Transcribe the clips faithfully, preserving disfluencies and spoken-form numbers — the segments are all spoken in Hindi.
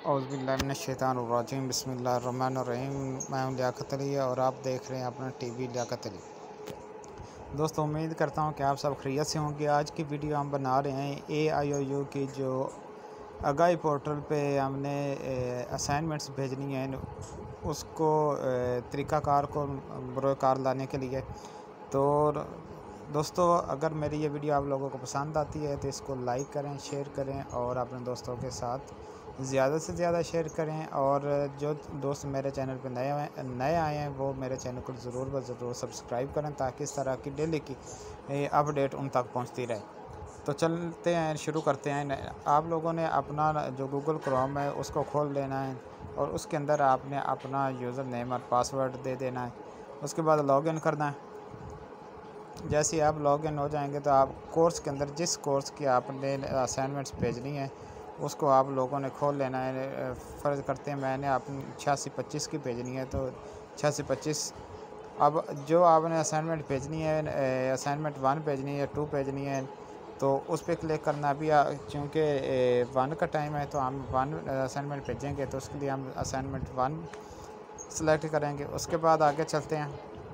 औज़ुबिल्लाहिमिनश्शैतानिर्रजीम बिस्मिल्लाहिर्रहमानिर्रहीम। मैं हूं लियाकत अली और आप देख रहे हैं अपना टीवी लियाकत अली। दोस्तों, उम्मीद करता हूं कि आप सब खैरियत से होंगे। आज की वीडियो हम बना रहे हैं ए आई ओ यू की जो आगाही पोर्टल पे हमने असाइनमेंट्स भेजनी है, उसको तरीक़ाकार को बरोकार लाने के लिए। तो दोस्तों, अगर मेरी ये वीडियो आप लोगों को पसंद आती है तो इसको लाइक करें, शेयर करें और अपने दोस्तों के साथ ज़्यादा से ज़्यादा शेयर करें। और जो दोस्त मेरे चैनल पर नए नए आए हैं वो मेरे चैनल को ज़रूर व ज़रूर सब्सक्राइब करें ताकि इस तरह की डेली की अपडेट उन तक पहुंचती रहे। तो चलते हैं, शुरू करते हैं। आप लोगों ने अपना जो गूगल क्रोम है उसको खोल लेना है और उसके अंदर आपने अपना यूज़र नेम और पासवर्ड दे देना है। उसके बाद लॉगिन करना है। जैसे ही आप लॉगिन हो जाएंगे तो आप कोर्स के अंदर जिस कोर्स की आपने असाइनमेंट्स भेजनी है उसको आप लोगों ने खोल लेना है। फ़र्ज़ करते हैं मैंने अपनी छियासी पच्चीस की भेजनी है तो छियासी पच्चीस। अब जो आपने असाइनमेंट भेजनी है, असाइनमेंट वन भेजनी है, टू भेजनी है, तो उस पर क्लिक करना। भी चूँकि वन का टाइम है तो हम वन असाइनमेंट भेजेंगे, तो उसके लिए हम असाइनमेंट वन सेलेक्ट करेंगे। उसके बाद आगे चलते हैं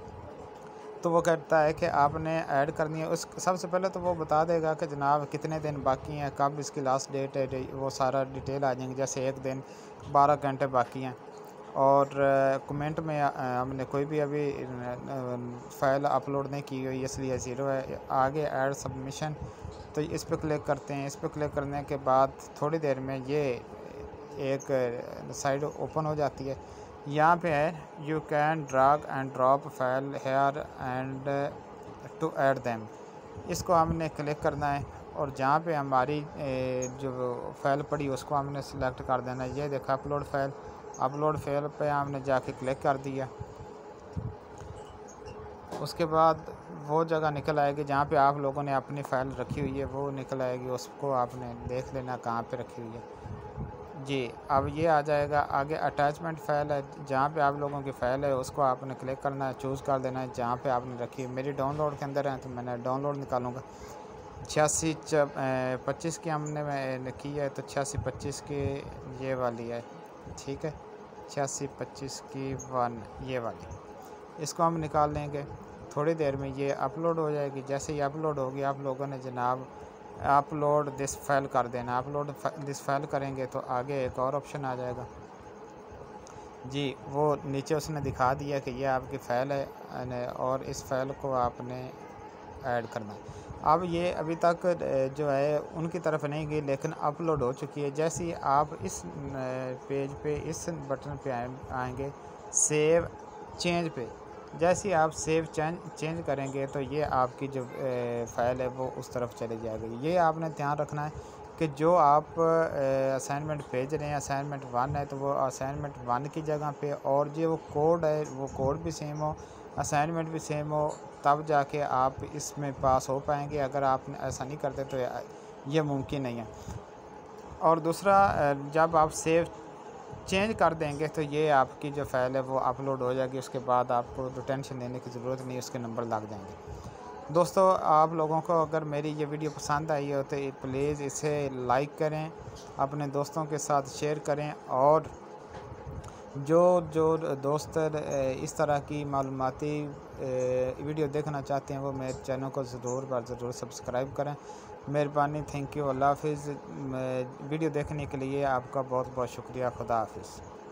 तो वो कहता है कि आपने ऐड करनी है। उस सबसे पहले तो वो बता देगा कि जनाब कितने दिन बाकी हैं, कब इसकी लास्ट डेट है, वो सारा डिटेल आ जाएंगे। जैसे एक दिन, बारह घंटे बाकी हैं। और कमेंट में हमने कोई भी अभी फ़ाइल अपलोड नहीं की हुई इसलिए ज़ीरो है। आगे ऐड सबमिशन, तो इस पर क्लिक करते हैं। इस पर क्लिक करने के बाद थोड़ी देर में ये एक साइड ओपन हो जाती है। यहाँ पे है you can drag and drop file here and to add them. इसको हमने क्लिक करना है और जहाँ पे हमारी जो फाइल पड़ी उसको हमने सेलेक्ट कर देना है। ये देखा अपलोड फाइल, अपलोड फाइल पे हमने जाके क्लिक कर दिया। उसके बाद वो जगह निकल आएगी जहाँ पे आप लोगों ने अपनी फ़ाइल रखी हुई है, वो निकल आएगी। उसको आपने देख लेना कहाँ पे रखी हुई है जी। अब ये आ जाएगा आगे अटैचमेंट फ़ाइल है, जहाँ पे आप लोगों की फ़ाइल है उसको आपने क्लिक करना है, चूज़ कर देना है जहाँ पे आपने रखी है। मेरी डाउनलोड के अंदर है तो मैंने डाउनलोड निकालूंगा। छियासी पच्चीस की हमने मैंने की है तो छियासी पच्चीस की ये वाली है, ठीक है। छियासी पच्चीस की वन ये वाली, इसको हम निकाल लेंगे। थोड़ी देर में ये अपलोड हो जाएगी। जैसे ही अपलोड होगी आप लोगों ने जनाब अपलोड दिस फाइल कर देना। अपलोड दिस फाइल करेंगे तो आगे एक और ऑप्शन आ जाएगा जी। वो नीचे उसने दिखा दिया कि ये आपकी फ़ाइल है और इस फाइल को आपने ऐड करना है। अब ये अभी तक जो है उनकी तरफ नहीं गई लेकिन अपलोड हो चुकी है। जैसे ही आप इस पेज पे इस बटन पे आएंगे सेव चेंज पे, जैसे ही आप सेव चेंज चेंज करेंगे तो ये आपकी जो फ़ाइल है वो उस तरफ चली जाएगी। ये आपने ध्यान रखना है कि जो आप असाइनमेंट भेज रहे हैं असाइनमेंट वन है तो वो असाइनमेंट वन की जगह पे, और जो वो कोड है वो कोड भी सेम हो, असाइनमेंट भी सेम हो, तब जाके आप इसमें पास हो पाएंगे। अगर आप ऐसा नहीं करते तो ये मुमकिन नहीं है। और दूसरा, जब आप सेव चेंज कर देंगे तो ये आपकी जो फ़ाइल है वो अपलोड हो जाएगी। उसके बाद आपको तो टेंशन लेने की ज़रूरत नहीं, उसके नंबर लग जाएंगे। दोस्तों, आप लोगों को अगर मेरी ये वीडियो पसंद आई हो तो प्लीज़ इसे लाइक करें, अपने दोस्तों के साथ शेयर करें। और जो जो दोस्त इस तरह की मालूमाती वीडियो देखना चाहते हैं वो मेरे चैनल को ज़रूर बर ज़रूर सब्सक्राइब करें। मेहरबानी, थैंक यू, अल्लाह हाफिज़। वीडियो देखने के लिए आपका बहुत बहुत शुक्रिया। खुदा हाफिज़।